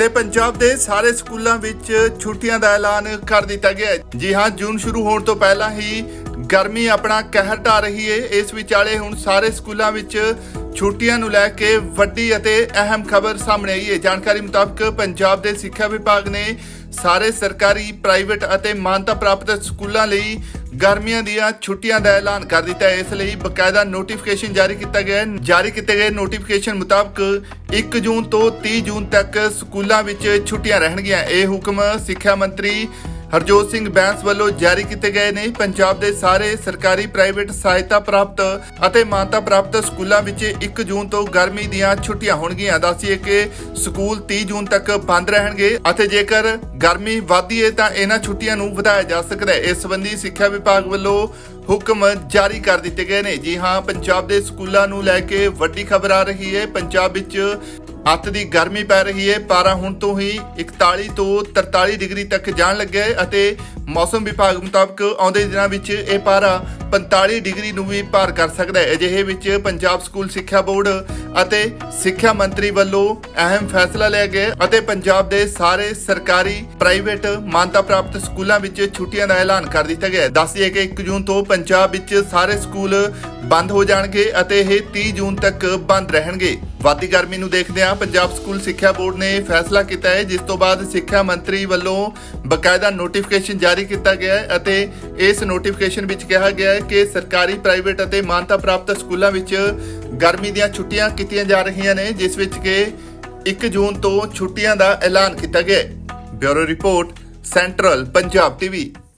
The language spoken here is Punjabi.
ਤੇ ਪੰਜਾਬ ਦੇ ਸਾਰੇ ਸਕੂਲਾਂ ਵਿੱਚ ਛੁੱਟੀਆਂ ਦਾ ਐਲਾਨ ਕਰ ਦਿੱਤਾ ਗਿਆ ਹੈ। ਜੀ ਹਾਂ, ਜੂਨ ਸ਼ੁਰੂ ਹੋਣ ਤੋਂ ਪਹਿਲਾਂ ਹੀ ਗਰਮੀ ਆਪਣਾ ਕਹਿਰ ਢਾ ਰਹੀ ਹੈ। ਇਸ ਵਿਚਾਲੇ ਹੁਣ ਸਾਰੇ ਸਕੂਲਾਂ ਵਿੱਚ ਛੁੱਟੀਆਂ ਨੂੰ ਲੈ ਕੇ ਵੱਡੀ ਅਤੇ ਅਹਿਮ ਖਬਰ ਸਾਹਮਣੇ ਆਈ ਹੈ। ਜਾਣਕਾਰੀ ਮੁਤਾਬਕ ਪੰਜਾਬ ਦੇ ਸਿੱਖਿਆ ਵਿਭਾਗ ਨੇ ਸਾਰੇ ਸਰਕਾਰੀ, ਪ੍ਰਾਈਵੇਟ ਅਤੇ ਮਾਨਤਾ ਪ੍ਰਾਪਤ ਸਕੂਲਾਂ ਲਈ ਗਰਮੀਆਂ ਦੀਆਂ ਛੁੱਟੀਆਂ ਦਾ ਐਲਾਨ ਕਰ ਦਿੱਤਾ ਹੈ। ਇਸ ਲਈ ਬਕਾਇਦਾ ਨੋਟੀਫਿਕੇਸ਼ਨ ਜਾਰੀ ਕੀਤਾ ਗਿਆ ਹੈ। ਜਾਰੀ ਕੀਤੇ ਗਏ ਨੋਟੀਫਿਕੇਸ਼ਨ ਮੁਤਾਬਕ 1 ਜੂਨ ਤੋਂ 30 ਜੂਨ ਤੱਕ ਸਕੂਲਾਂ ਵਿੱਚ ਛੁੱਟੀਆਂ ਰਹਿਣਗੀਆਂ। ਇਹ ਹੁਕਮ ਸਿੱਖਿਆ ਮੰਤਰੀ ਹਰਜੋਤ ਸਿੰਘ ਬੈਂਸ ਵੱਲੋਂ ਜਾਰੀ ਕੀਤੇ ਗਏ ਨੇ। ਪੰਜਾਬ ਦੇ ਸਾਰੇ ਸਰਕਾਰੀ, ਪ੍ਰਾਈਵੇਟ, ਸਹਾਇਤਾ ਪ੍ਰਾਪਤ ਅਤੇ ਮਾਨਤਾ ਪ੍ਰਾਪਤ ਸਕੂਲਾਂ ਵਿੱਚ 1 ਜੂਨ ਤੋਂ ਗਰਮੀ ਦੀਆਂ ਛੁੱਟੀਆਂ ਹੋਣਗੀਆਂ। ਦੱਸੀਏ ਕਿ ਸਕੂਲ 30 ਜੂਨ ਤੱਕ ਬੰਦ ਰਹਿਣਗੇ ਅਤੇ ਜੇਕਰ ਗਰਮੀ ਵਧਦੀ ਹੈ ਤਾਂ ਇਹਨਾਂ ਛੁੱਟੀਆਂ ਨੂੰ ਵਧਾਇਆ ਜਾ ਸਕਦਾ ਹੈ। ਇਸ ਸੰਬੰਧੀ ਸਿੱਖਿਆ ਵਿਭਾਗ ਵੱਲੋਂ ਹੁਕਮ ਜਾਰੀ ਕਰ ਦਿੱਤੇ ਗਏ ਨੇ। ਜੀ ਹਾਂ, ਪੰਜਾਬ ਦੇ ਸਕੂਲਾਂ ਨੂੰ ਲੈ ਕੇ ਵੱਡੀ ਖਬਰ ਆ ਰਹੀ ਹੈ। ਪੰਜਾਬ ਵਿੱਚ ਅੱਤ ਦੀ ਗਰਮੀ ਪੈ ਰਹੀ ਹੈ। ਪਾਰਾ ਹੁਣ ਤੋਂ ਹੀ 41 ਤੋਂ 43 ਡਿਗਰੀ ਤੱਕ ਜਾਣ ਲੱਗਿਆ ਹੈ ਅਤੇ ਮੌਸਮ ਵਿਭਾਗ ਮੁਤਾਬਕ ਆਉਂਦੇ ਦਿਨਾਂ ਵਿੱਚ ਇਹ ਪਾਰਾ 45 ਡਿਗਰੀ ਨੂੰ ਵੀ ਪਾਰ ਕਰ ਸਕਦਾ ਹੈ। ਅਜਿਹੇ ਵਿੱਚ ਪੰਜਾਬ ਸਕੂਲ ਸਿੱਖਿਆ ਬੋਰਡ ਅਤੇ ਸਿੱਖਿਆ ਮੰਤਰੀ ਵੱਲੋਂ ਅਹਿਮ ਫੈਸਲਾ ਲਿਆ ਗਿਆ ਅਤੇ ਪੰਜਾਬ ਦੇ ਸਾਰੇ ਸਰਕਾਰੀ, ਪ੍ਰਾਈਵੇਟ, ਮਾਨਤਾ ਪ੍ਰਾਪਤ ਸਕੂਲਾਂ ਵਿੱਚ ਛੁੱਟੀਆਂ ਦਾ ਐਲਾਨ ਕਰ ਦਿੱਤਾ ਗਿਆ ਹੈ। ਦੱਸਦੀਏ ਕਿ 1 ਜੂਨ ਤੋਂ ਪੰਜਾਬ ਵਿੱਚ ਸਾਰੇ ਸਕੂਲ ਬੰਦ ਹੋ ਜਾਣਗੇ ਅਤੇ ਇਹ 30 ਜੂਨ ਤੱਕ ਬੰਦ ਰਹਿਣਗੇ। ਵਧਦੀ ਗਰਮੀ ਨੂੰ ਦੇਖਦਿਆਂ ਪੰਜਾਬ ਸਕੂਲ ਸਿੱਖਿਆ ਬੋਰਡ ਨੇ ਫੈਸਲਾ ਕੀਤਾ ਹੈ, ਜਿਸ ਤੋਂ ਬਾਅਦ ਸਿੱਖਿਆ ਮੰਤਰੀ ਵੱਲੋਂ ਬਕਾਇਦਾ ਨੋਟੀਫਿਕੇਸ਼ਨ ਜਾਰੀ ਕੀਤਾ ਗਿਆ ਹੈ ਅਤੇ ਇਸ ਨੋਟੀਫਿਕੇਸ਼ਨ ਵਿੱਚ ਕਿਹਾ ਗਿਆ ਹੈ ਕਿ ਸਰਕਾਰੀ, ਪ੍ਰਾਈਵੇਟ ਅਤੇ ਮਾਨਤਾ ਪ੍ਰਾਪਤ ਸਕੂਲਾਂ ਵਿੱਚ ਗਰਮੀ ਦੀਆਂ ਛੁੱਟੀਆਂ ਕੀਤੀਆਂ ਜਾ ਰਹੀਆਂ ਨੇ, ਜਿਸ ਵਿੱਚ ਕਿ 1 ਜੂਨ ਤੋਂ ਛੁੱਟੀਆਂ ਦਾ ਐਲਾਨ ਕੀਤਾ ਗਿਆ ਹੈ। Bureau report, central Punjab TV.